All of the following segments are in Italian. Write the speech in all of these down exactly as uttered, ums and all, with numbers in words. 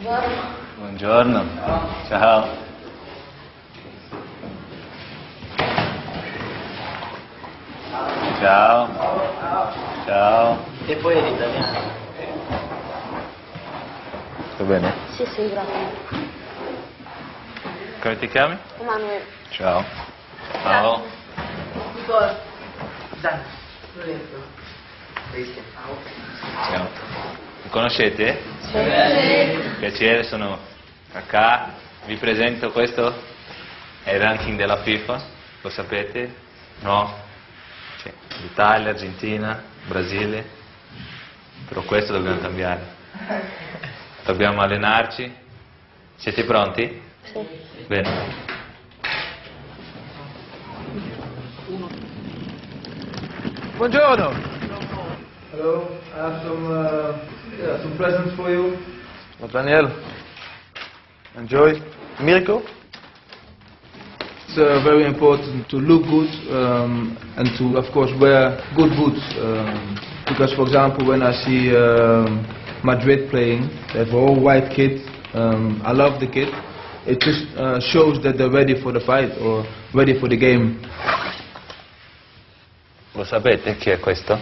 Buongiorno. Ciao. Ciao. Ciao. E poi è italiano. Sto bene? Sì, sì, grazie. Come ti chiami? Emanuele. Ciao. Ciao. Dai, Ciao. Mi conoscete? Sì. Piacere, sono Kakà. Vi presento, questo è il ranking della FIFA, lo sapete? No? C'è l'Italia, Argentina, Brasile, però questo dobbiamo cambiare. Dobbiamo allenarci. Siete pronti? Sì. Bene. Buongiorno. Hello, I have some, uh, yeah, some presents for you. Nathaniel, enjoy. Mirko? It's uh, very important to look good um, and to, of course, wear good boots. Um, because, for example, when I see um Madrid playing, they have all white kit. Um, I love the kit. It just uh, shows that they're ready for the fight or ready for the game. Lo sapete chi è questo?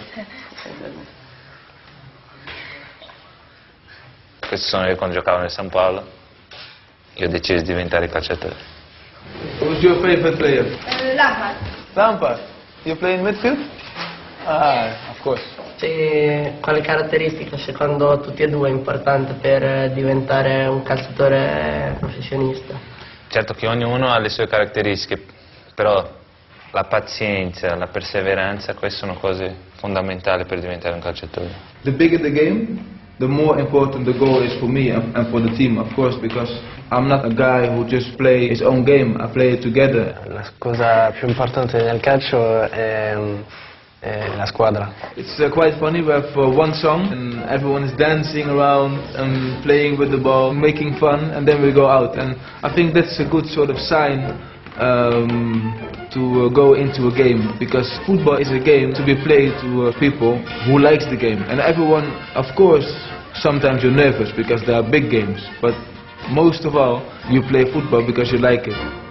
Questi sono io quando giocavo nel San Paolo. Io ho deciso di diventare calciatore. Who's your favorite player? Uh, Lampard. Lampard. You play in midfield? Ah, of course. Sì, quale caratteristica secondo tutti e due è importante per diventare un calciatore professionista? Certo che ognuno ha le sue caratteristiche, però la pazienza, la perseveranza, queste sono cose fondamentali per diventare un calciatore. The bigger the game, the more important the goal is for me and, and for the team, of course, because I'm not a guy who just plays his own game, I play it together. La cosa più importante nel calcio è, è la squadra. It's uh, quite funny, we have uh, one song and everyone is dancing around and playing with the ball, making fun, and then we go out. And I think that's a good sort of sign um, to uh, go into a game, because football is a game to be played to uh, people who likes the game. And everyone, of course, sometimes you're nervous because there are big games, but most of all, you play football because you like it.